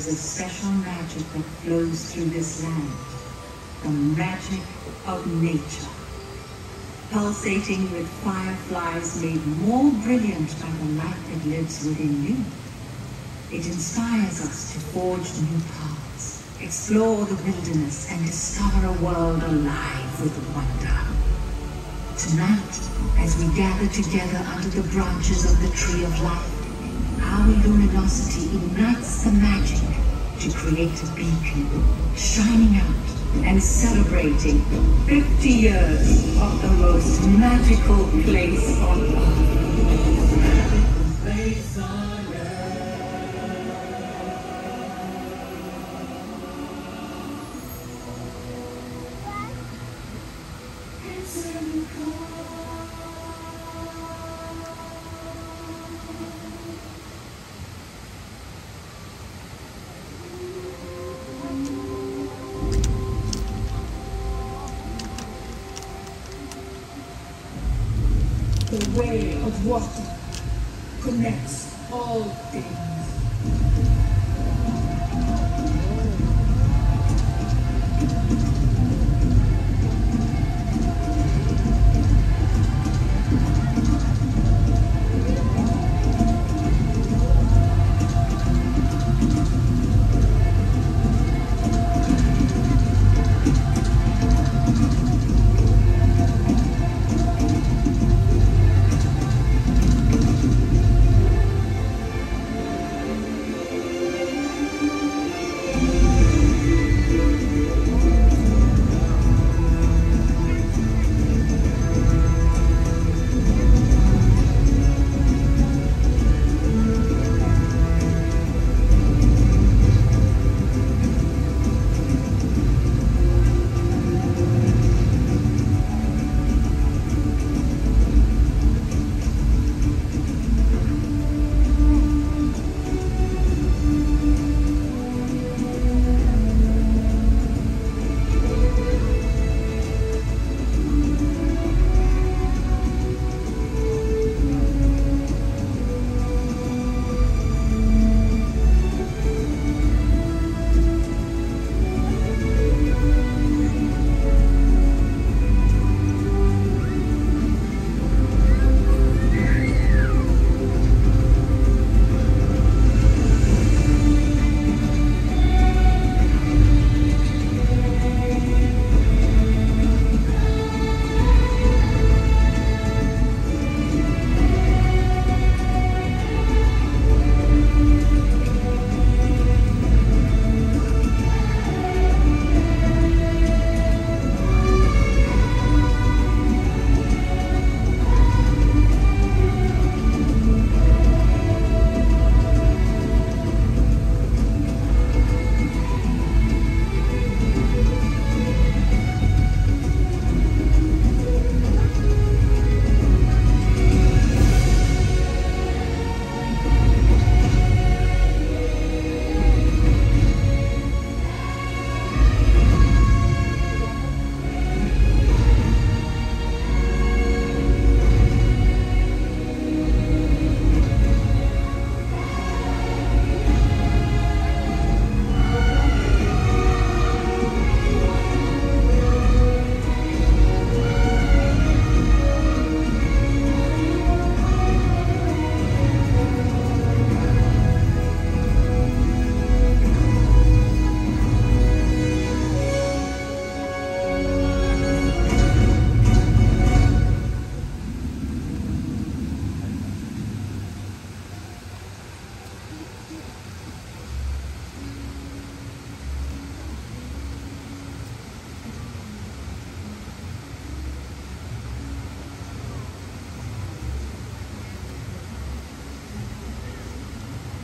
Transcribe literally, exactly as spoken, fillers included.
is a special magic that flows through this land. The magic of nature. Pulsating with fireflies made more brilliant by the light that lives within you. It inspires us to forge new paths, explore the wilderness, and discover a world alive with wonder. Tonight, as we gather together under the branches of the Tree of Life, our luminosity ignites the magic to create a beacon, shining out and celebrating fifty years of the most magical place on earth. The way of water connects all things.